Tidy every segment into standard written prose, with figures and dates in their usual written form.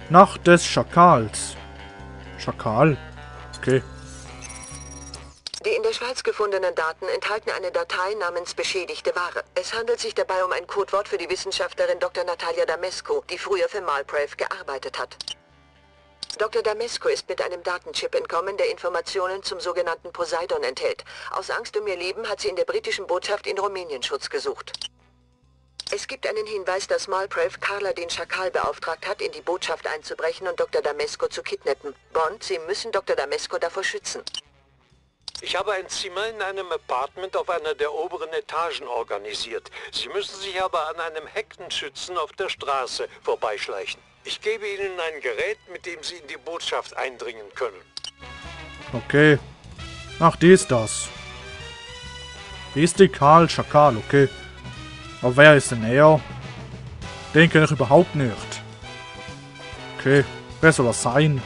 Nacht des Schakals. Schakal? Okay. Die in der Schweiz gefundenen Daten enthalten eine Datei namens beschädigte Ware. Es handelt sich dabei um ein Codewort für die Wissenschaftlerin Dr. Natalia Damescu, die früher für Malprave gearbeitet hat. Dr. Damescu ist mit einem Datenchip entkommen, der Informationen zum sogenannten Poseidon enthält. Aus Angst um ihr Leben hat sie in der britischen Botschaft in Rumänien Schutz gesucht. Es gibt einen Hinweis, dass Malprave Carla den Schakal beauftragt hat, in die Botschaft einzubrechen und Dr. Damescu zu kidnappen. Bond, Sie müssen Dr. Damescu davor schützen. Ich habe ein Zimmer in einem Apartment auf einer der oberen Etagen organisiert. Sie müssen sich aber an einem Heckenschützen auf der Straße vorbeischleichen. Ich gebe Ihnen ein Gerät, mit dem Sie in die Botschaft eindringen können. Okay. Ach, die ist das. Die ist die Karl Schakal, okay. Aber wer ist denn er? Den kenne ich überhaupt nicht. Okay, wer soll das sein?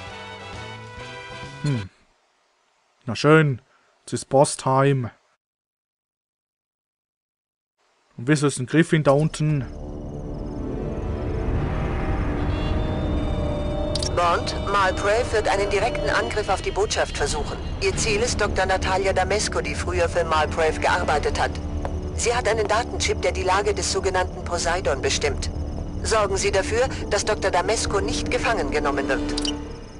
Na schön. Es ist Boss-Time. Und wieso ist ein Griffin da unten? Bond, Malprave wird einen direkten Angriff auf die Botschaft versuchen. Ihr Ziel ist Dr. Natalia Damescu, die früher für Malprave gearbeitet hat. Sie hat einen Datenchip, der die Lage des sogenannten Poseidon bestimmt. Sorgen Sie dafür, dass Dr. Damescu nicht gefangen genommen wird.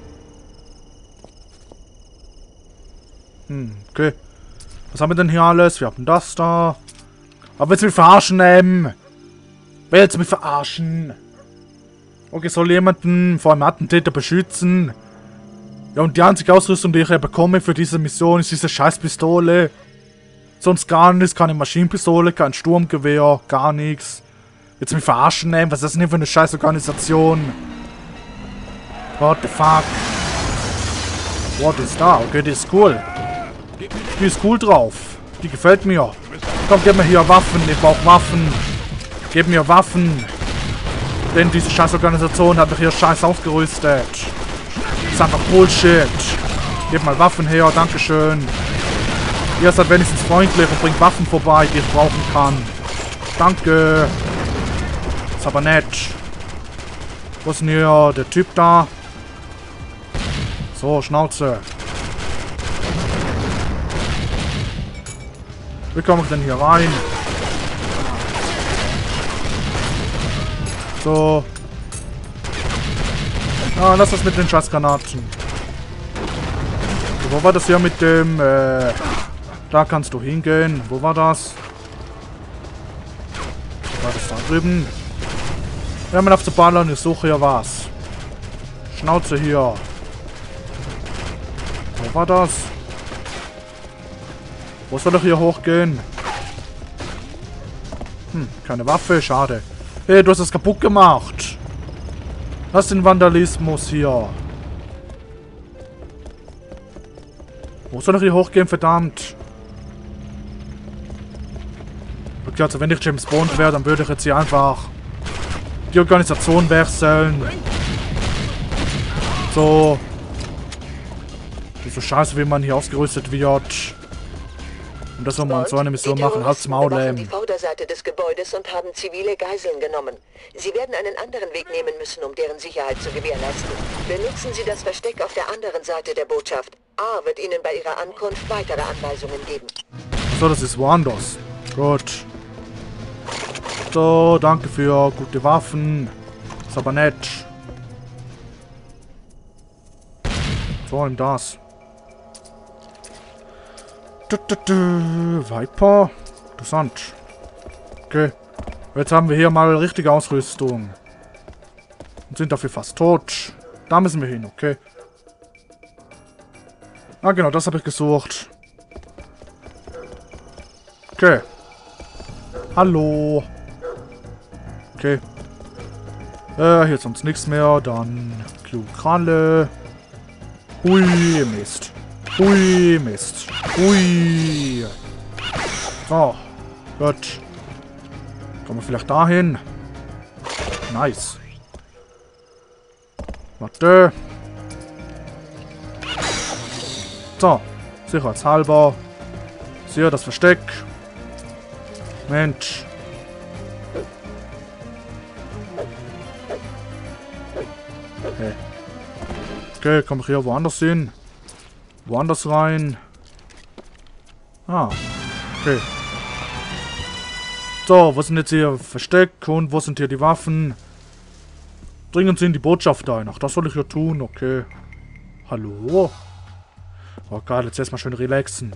Okay. Was haben wir denn hier alles? Wir haben das da. Aber willst du mich verarschen, Willst du mich verarschen? Okay, soll jemanden vor einem Attentäter beschützen? Ja, und die einzige Ausrüstung, die ich bekomme für diese Mission, ist diese Scheißpistole. Sonst gar nichts, keine Maschinenpistole, kein Sturmgewehr, gar nichts. Willst du mich verarschen, Was ist das denn für eine Scheißorganisation? What the fuck? What ist da? Okay, die ist cool. Die ist cool drauf. Die gefällt mir. Komm, gib mir hier Waffen. Ich brauche Waffen. Gib mir Waffen. Denn diese Scheißorganisation hat mich hier scheiß ausgerüstet. Das ist einfach Bullshit. Gib mal Waffen her. Dankeschön. Ihr seid wenigstens freundlich und bringt Waffen vorbei, die ich brauchen kann. Danke. Ist aber nett. Wo ist denn hier der Typ da? So, Schnauze. Wie komme ich denn hier rein? So. Ah, lass das mit den Scheißgranaten. Wo war das hier mit dem, da kannst du hingehen. Wo war das? War das da drüben? Hör mal auf zu ballern, ich suche hier was. Schnauze hier. Wo war das? Wo soll ich hier hochgehen? Keine Waffe, schade. Hey, du hast das kaputt gemacht. Was ist denn Vandalismus hier? Wo soll ich hier hochgehen, verdammt? Okay, also wenn ich James Bond wäre, dann würde ich jetzt hier einfach die Organisation wechseln. So. So scheiße, wie man hier ausgerüstet wird. Und das soll man so eine Mission machen, halt's Maul, die Vorderseite des Gebäudes und haben zivile Geiseln genommen. Sie werden einen anderen Weg nehmen müssen, um deren Sicherheit zu gewährleisten. Benutzen Sie das Versteck auf der anderen Seite der Botschaft. A wird Ihnen bei Ihrer Ankunft weitere Anweisungen geben. So, das ist woanders. Gut. So, danke für gute Waffen. Ist aber nett. So, nimm das. Viper. Interessant. Okay. Jetzt haben wir hier mal richtige Ausrüstung. Und sind dafür fast tot. Da müssen wir hin, okay. Ah, genau, das habe ich gesucht. Okay. Hallo. Okay. Hier ist sonst nichts mehr. Dann Klugkralle. Hui, Mist. Hui, Mist. Hui. So. Gut. Kommen wir vielleicht dahin. Nice. Warte. So. Sicherheitshalber. Hier das Versteck. Mensch. Hey. Okay, komm ich hier woanders hin. Woanders rein. Ah. Okay. So, was sind jetzt hier versteckt und wo sind hier die Waffen? Dringen Sie in die Botschaft ein. Ach, das soll ich ja tun. Okay. Hallo? Oh Gott, jetzt erstmal schön relaxen.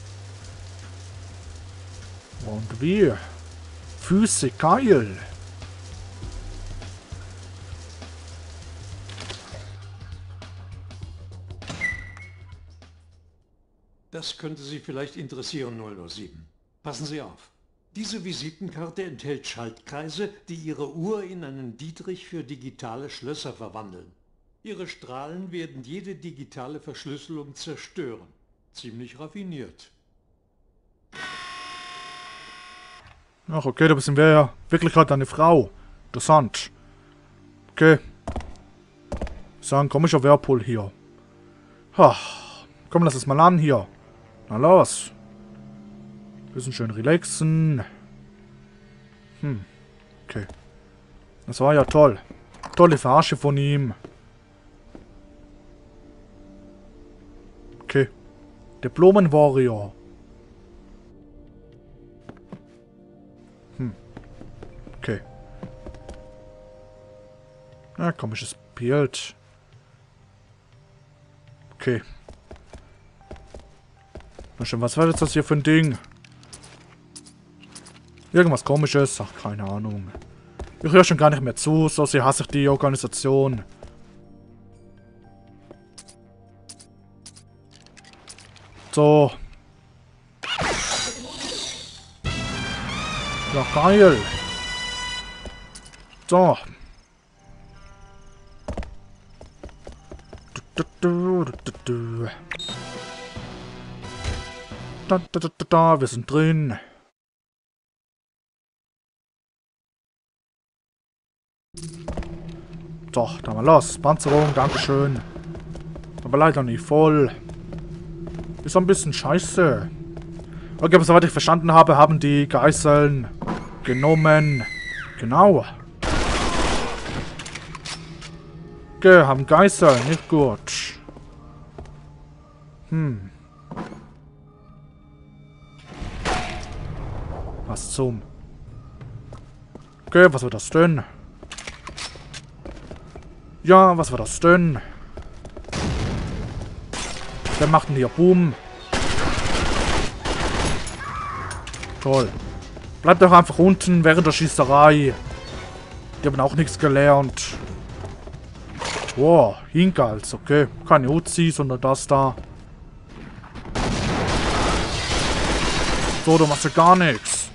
Und wie? Füße, geil. Das könnte Sie vielleicht interessieren, 007. Passen Sie auf. Diese Visitenkarte enthält Schaltkreise, die Ihre Uhr in einen Dietrich für digitale Schlösser verwandeln. Ihre Strahlen werden jede digitale Verschlüsselung zerstören. Ziemlich raffiniert. Ach, okay, da bist wir ja wirklich gerade eine Frau. Interessant. Okay. So ein komischer Whirlpool hier. Ha. Komm, lass es mal an hier. Na los. Bisschen schön relaxen. Okay. Das war ja toll. Tolle Verarsche von ihm. Okay. Diplomen-Warrior. Okay. Na, komisches Bild. Okay. Na schön, was war jetzt das hier für ein Ding? Irgendwas Komisches? Ach, keine Ahnung. Ich höre schon gar nicht mehr zu, so sehr hasse ich die Organisation. So. Ja, geil. So. Wir sind drin. So, dann mal los. Panzerung, dankeschön. Aber leider nicht voll. Ist ein bisschen scheiße. Okay, aber soweit ich verstanden habe, haben die Geiseln genommen. Genau. Okay, haben Geiseln, nicht gut. Was zum? Okay, was war das denn? Ja, was war das denn? Wer macht denn hier Boom? Toll. Bleibt doch einfach unten während der Schießerei. Die haben auch nichts gelernt. Wow, Hinkals, okay. Keine Uzi, sondern das da. So, du machst ja gar nichts.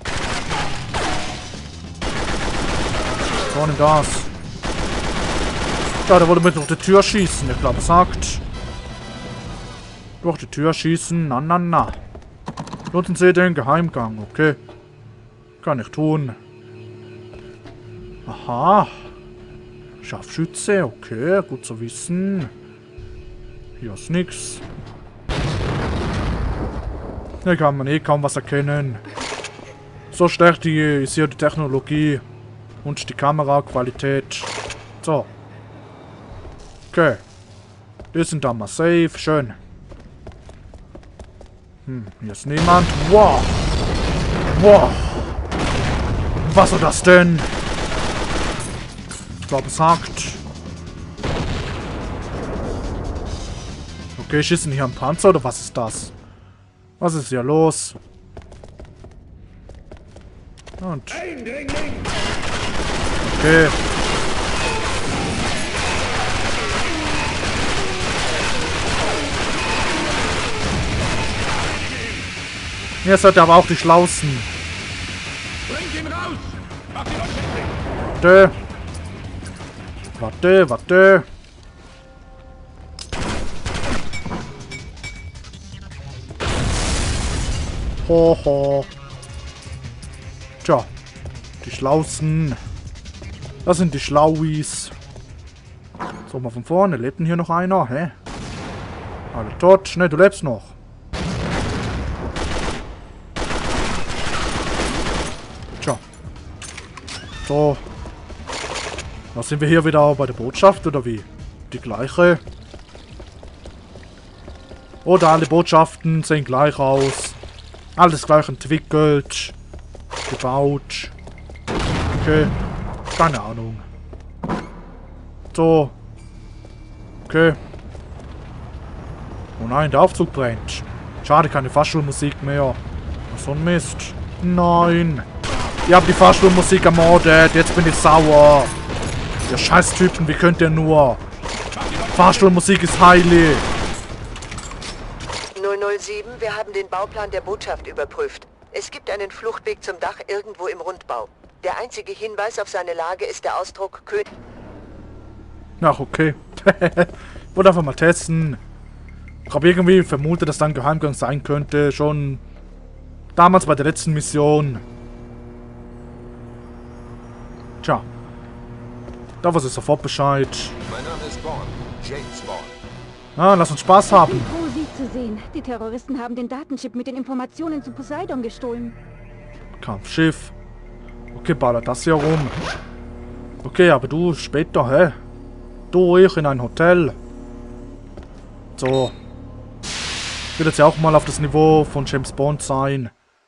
So, nimm das. Ja, der wollte mir durch die Tür schießen, ich glaube, sagt. Durch die Tür schießen, na, na, na. Nutzen Sie den Geheimgang, okay. Kann ich tun. Aha. Scharfschütze, okay, gut zu wissen. Hier ist nix. Hier kann man eh kaum was erkennen. So schlecht ist hier die Technologie und die Kameraqualität. So. Okay. Die sind da mal safe, schön. Hier ist niemand. Wow. Wow. Was war das denn? Ich glaube, es hakt. Okay, schießen hier am Panzer oder was ist das? Was ist hier los? Und. Okay. Ihr seid aber auch die Schlausten. Warte. Warte, warte. Hoho. Tja. Die Schlausten. Das sind die Schlauis. So, mal von vorne. Lebt denn hier noch einer? Hä? Alle tot. Ne, du lebst noch. Tja. So. Da sind wir hier wieder bei der Botschaft, oder wie? die gleiche. Oder alle Botschaften sehen gleich aus. Alles gleich entwickelt. Gebaut. Okay. Keine Ahnung. So. Okay. Oh nein, der Aufzug brennt. Schade, keine Fahrstuhlmusik mehr. Was so ein Mist. Nein. Ihr habt die Fahrstuhlmusik ermordet. Jetzt bin ich sauer. Ihr Scheißtypen, wie könnt ihr nur? Fahrstuhlmusik ist heilig. 007, wir haben den Bauplan der Botschaft überprüft. Es gibt einen Fluchtweg zum Dach irgendwo im Rundbau. Der einzige Hinweis auf seine Lage ist der Ausdruck König. Ach, okay. Wollte einfach mal testen. Ich habe irgendwie vermutet, dass da ein Geheimgang sein könnte. Schon damals bei der letzten Mission. Tja. Da weiß ich sofort Bescheid. Mein Name ist Bond. James Bond. Ah, lass uns Spaß haben. Ich bin froh, Sie zu sehen. Die Terroristen haben den Datenchip mit den Informationen zu Poseidon gestohlen. Kampfschiff. Okay, ballert das hier rum. Okay, aber du später, hä? Du, ich in ein Hotel. So. Ich will jetzt ja auch mal auf das Niveau von James Bond sein.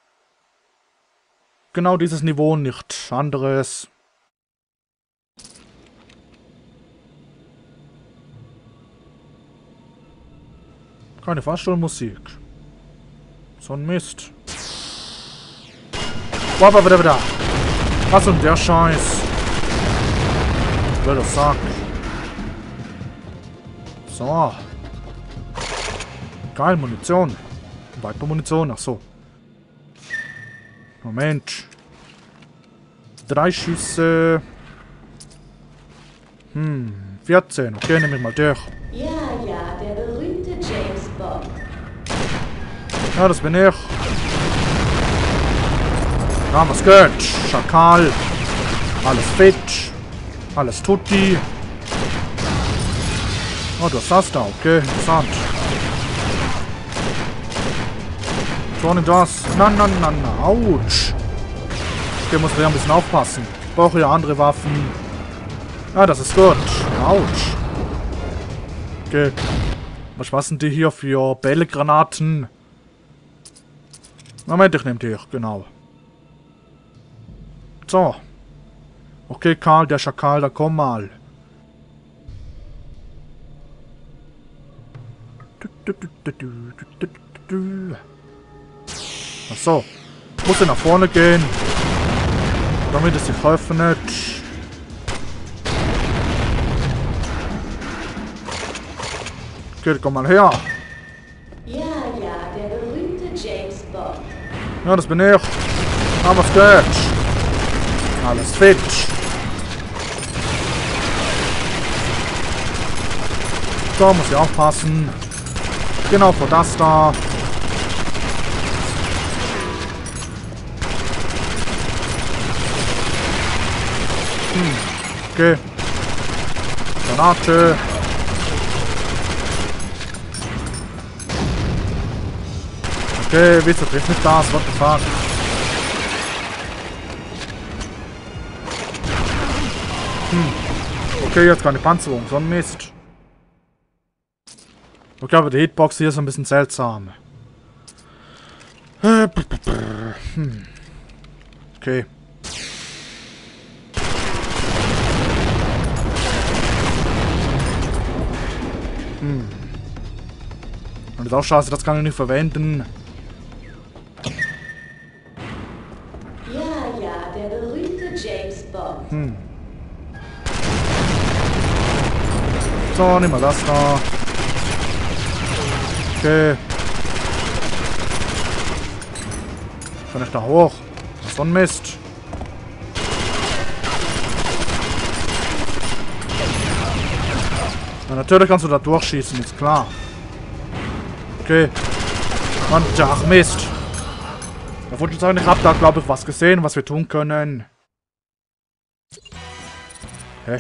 Genau dieses Niveau, nicht anderes. Keine Fahrstuhlmusik. So ein Mist. Wabba, da. Was und der Scheiß? Wer das sagt. So. Geil, Munition. Weiter Munition, ach so. Moment. 3 Schüsse. 14. Okay, nehme ich mal durch. Ja, der berühmte James Bond. Ja, das bin ich. Ja, was geht? Schakal. Alles fit. Alles tutti. Oh, du hast das da. Okay, interessant. So, nimm das. Na. Autsch. Okay, muss ja ein bisschen aufpassen. Ich brauche ja andere Waffen. Ja, das ist gut. Autsch. Okay. Was sind die hier für Bällegranaten? Moment, ich nehme die. Genau. So. Okay, Karl, der Schakal, da komm mal. Achso. Muss nach vorne gehen. Damit es sich öffnet. Okay, komm mal her. Ja, der berühmte James Bond. Ja, das bin ich. Ah, was geht? Alles fit. So, muss ich aufpassen. Genau vor das da. Okay. Granate. Okay, wieso trifft nicht das? What the fuck? Okay, jetzt keine Panzerung, so ein Mist. Okay, aber die Hitbox hier ist ein bisschen seltsam. Okay. Und das ist auch scheiße, das kann ich nicht verwenden. Ja, der berühmte James Bond. So, nehmen wir das da. Okay. Kann ich da hoch? Das ist so ein Mist. Na, natürlich kannst du da durchschießen, ist klar. Okay. Und ach Mist. Ich wollte sagen, ich habe da glaube ich was gesehen, was wir tun können. Hä?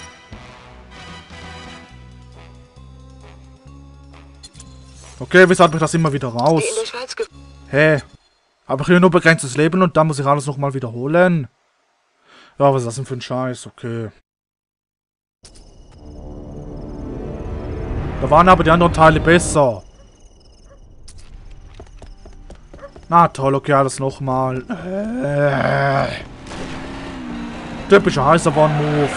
Okay, wieso hat mich das immer wieder raus? Die in der Schweiz Hä? Habe ich hier nur begrenztes Leben und dann muss ich alles nochmal wiederholen? Ja, was ist das denn für ein Scheiß? Okay. Da waren aber die anderen Teile besser. Na toll, okay, alles nochmal. Typischer Heißerbahn-Move.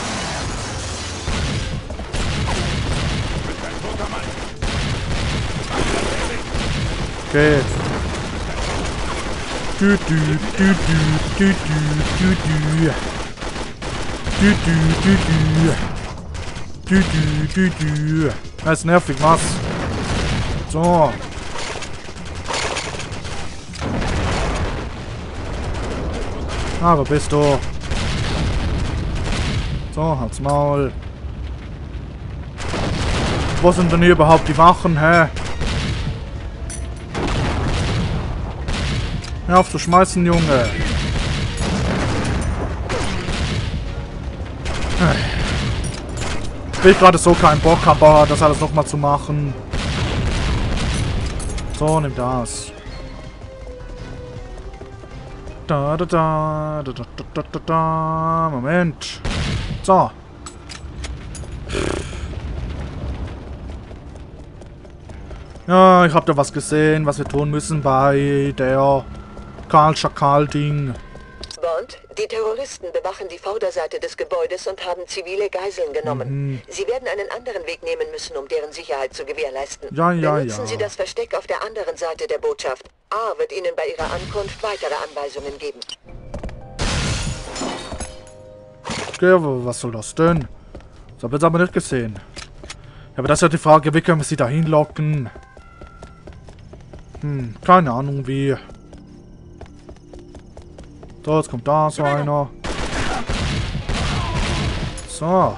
Okay. Du. Das ist nervig, was? So. Ah, wo bist du? So, halt's Maul. Wo sind denn hier überhaupt die Wachen, hä? Hör auf zu schmeißen, Junge. Ich will gerade so keinen Bock, aber das alles nochmal zu machen. So, nimm das. Moment. So. Ja, ich habe da was gesehen, was wir tun müssen bei der Karl-Schakal-Ding. Bond, die Terroristen bewachen die Vorderseite des Gebäudes und haben zivile Geiseln genommen. Sie werden einen anderen Weg nehmen müssen, um deren Sicherheit zu gewährleisten. Benutzen Sie das Versteck auf der anderen Seite der Botschaft. A wird Ihnen bei Ihrer Ankunft weitere Anweisungen geben. Okay, was soll das denn? Das habe ich jetzt aber nicht gesehen. Ja, aber das ist ja die Frage, wie können wir sie da hinlocken? Keine Ahnung wie. So, jetzt kommt da so einer. So.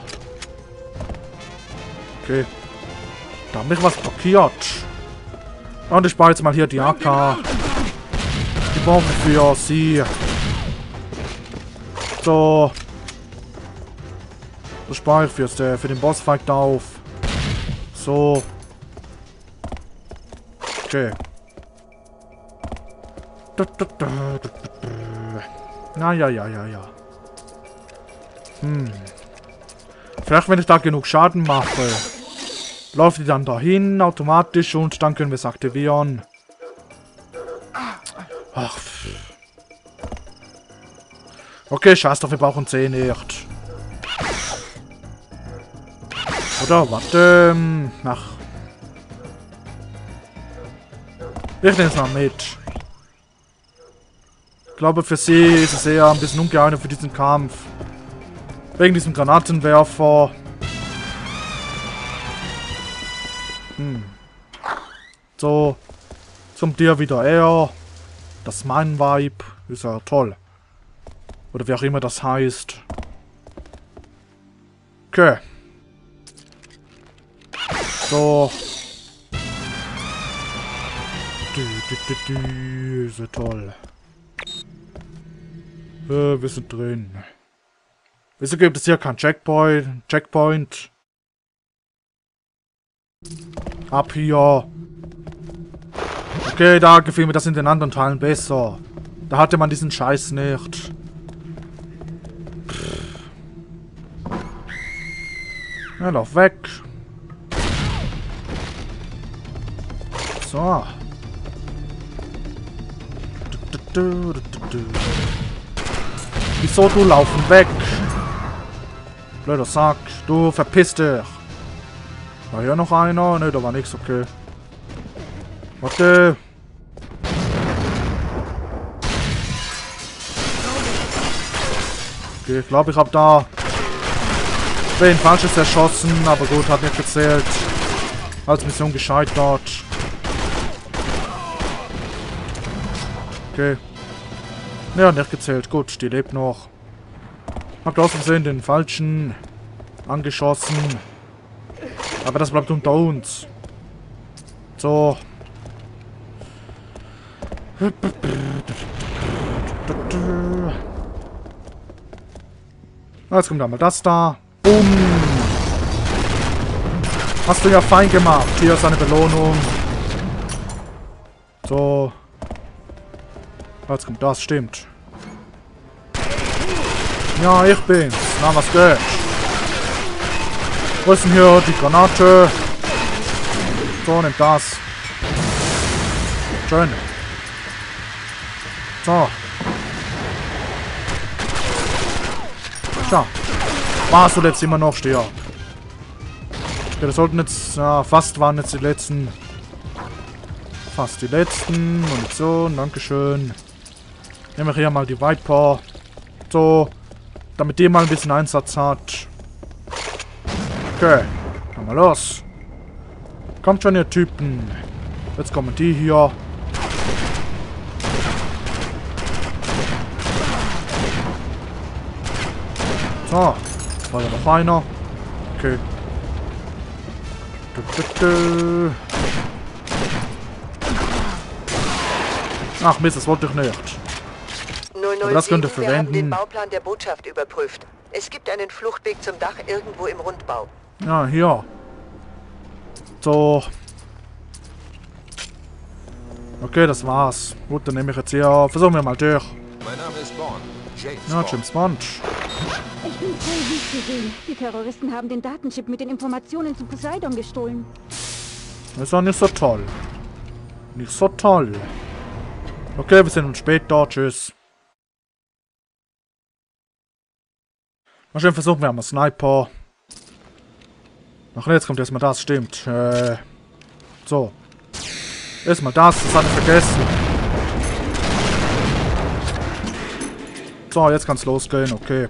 Okay. Da hat mich was blockiert. Und ich baue jetzt mal hier die AK. Die Bombe für sie. So. Das spare ich für den Bossfight auf. So. Okay. Ja. Vielleicht, wenn ich da genug Schaden mache, läuft die dann dahin automatisch und dann können wir es aktivieren. Ach. Okay, scheiß drauf, wir brauchen 10 nicht. Oder, warte. Ach. Ich nehme es mal mit. Ich glaube, für sie ist es eher ein bisschen ungeeignet für diesen Kampf. Wegen diesem Granatenwerfer. So. Zum Tier wieder eher. Das ist mein Vibe. Ist ja toll. Oder wie auch immer das heißt. Okay. So. So toll. Wir sind drin. Wieso gibt es hier kein Checkpoint? Ab hier. Okay, da gefiel mir das in den anderen Teilen besser. Da hatte man diesen Scheiß nicht. Ja, lauf weg. So. Wieso du laufen weg? Blöder Sack. Du verpiss dich. War hier noch einer? Ne, da war nichts, okay. Warte. Okay, ich glaube, ich habe da wen Falsches erschossen, aber gut, hat nicht gezählt. Als Mission gescheitert. Okay. Ja, nicht gezählt. Gut, die lebt noch. Habt aus Versehen den Falschen angeschossen. Aber das bleibt unter uns. So. Jetzt kommt einmal das da. Bumm. Hast du ja fein gemacht. Hier ist eine Belohnung. So. Jetzt kommt das, stimmt. Ja, ich bin's. Na, was geht? Wo ist denn hier die Granate? So, nimm das. Schön. So. So. Was, du lebst immer noch, steh ab. Okay, das sollten jetzt, ja, fast waren jetzt die letzten. Fast die letzten. Munition, dankeschön. Nehmen wir hier mal die Viper. So. Damit die mal ein bisschen Einsatz hat. Okay. Dann mal los. Kommt schon, ihr Typen. Jetzt kommen die hier. So. War ja noch einer. Okay. Ach Mist, das wollte ich nicht. 007, Aber das könnte wir haben den verwenden. Bauplan der Botschaft überprüft. Es gibt einen Fluchtweg zum Dach irgendwo im Rundbau. Ja, hier. So. Okay, das war's. Gut, dann nehme ich jetzt hier. Versuchen wir mal durch. Mein Name ist Bond. James Ja, Bond. James Bond. Ich bin voll lieb zu sehen. Die Terroristen haben den Datenchip mit den Informationen zu Poseidon gestohlen. Das ist doch nicht so toll. Nicht so toll. Okay, wir sehen uns später. Tschüss. Mal schön versuchen wir mal Sniper. Ach, jetzt kommt erstmal das, stimmt. So. Erstmal das hatte ich vergessen. So, jetzt kann's losgehen, okay.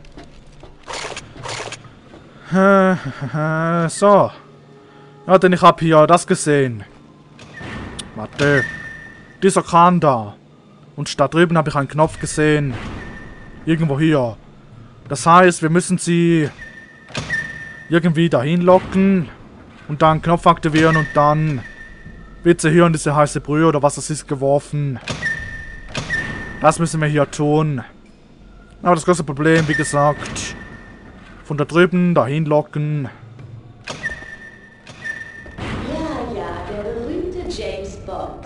So. Ja, denn ich habe hier das gesehen. Warte. Dieser Kran da. Und da drüben habe ich einen Knopf gesehen. Irgendwo hier. Das heißt, wir müssen sie irgendwie dahin locken. Und dann einen Knopf aktivieren und dann wird sie hier in diese heiße Brühe oder was das ist geworfen. Das müssen wir hier tun. Aber das große Problem, wie gesagt, von da drüben dahin locken. Ja, der berühmte James Bond.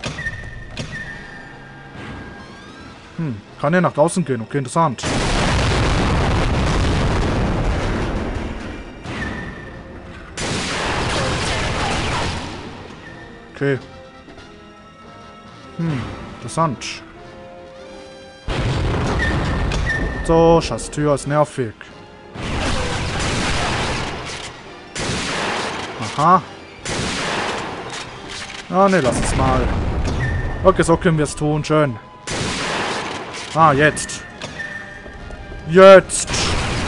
Kann er nach draußen gehen? Okay, interessant. Okay. Interessant. So, scheiß Tür ist nervig. Aha. Ah, ne, lass es mal. Okay, so können wir es tun. Schön. Ah, jetzt. Jetzt.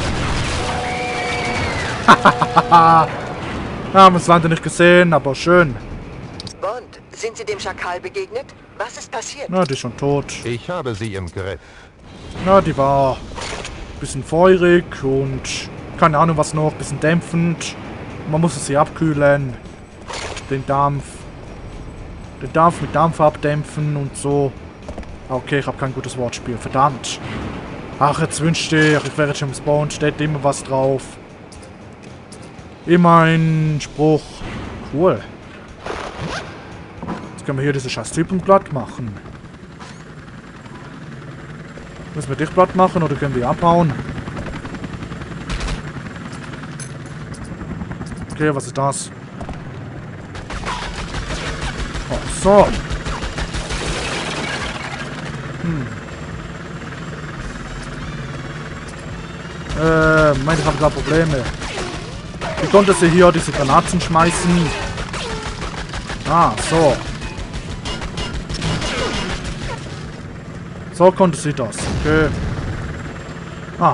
Hahaha. Haben wir es leider nicht gesehen, aber schön. Bond, sind Sie dem Schakal begegnet? Was ist passiert? Na, die ist schon tot. Ich habe sie im Griff. Na, die war ein bisschen feurig und keine Ahnung was noch, ein bisschen dämpfend. Man musste sie abkühlen. Den Dampf mit Dampf abdämpfen und so. Okay, ich habe kein gutes Wortspiel. Verdammt. Ach, jetzt wünschte ich wäre James Bond. Steht immer was drauf. Immer ein Spruch. Cool. Jetzt können wir hier diese scheiß Typen platt machen. Müssen wir dich platt machen oder können wir abhauen? Okay, was ist das? Oh, so. Moment, ich habe gerade Probleme. Wie konnte sie hier diese Granaten schmeißen? Ah, so. So konnte sie das. Okay. Ach.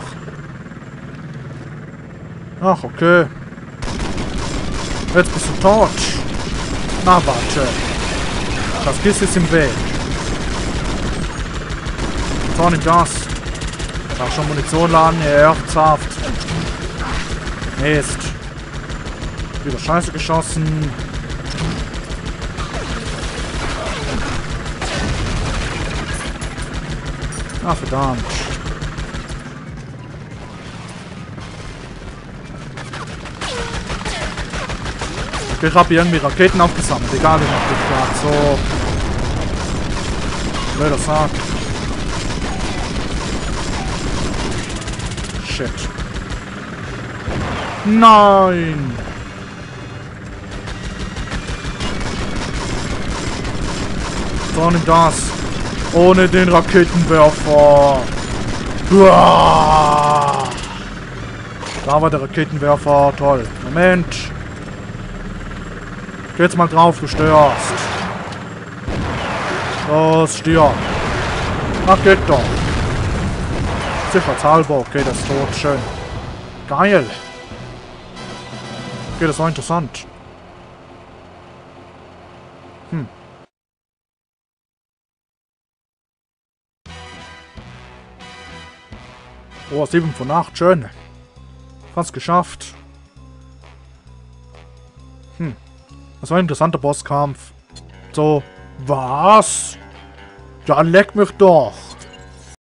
Ach, okay. Jetzt bist du tot. Na, warte. Das Kiss ist im Weg. So, nimm das. Ich darf schon Munition laden. Ja, ernsthaft. Mist. Wieder Scheiße geschossen. Ah, verdammt. Okay, ich habe irgendwie Raketen aufgesammelt. Egal, ich hab dich gerade so. Blöder Sack. Shit. Nein! So, nimm das. Ohne den Raketenwerfer. Uah. Da war der Raketenwerfer. Toll. Moment. Geh jetzt mal drauf, du störst. Los, stirb. Ach, geht doch. Sicherheitshalber. Okay, das ist tot. Schön. Geil. Okay, das war interessant. Oh, 7 von 8. Schön. Fast geschafft. Das war ein interessanter Bosskampf. So. Was? Ja, leck mich doch.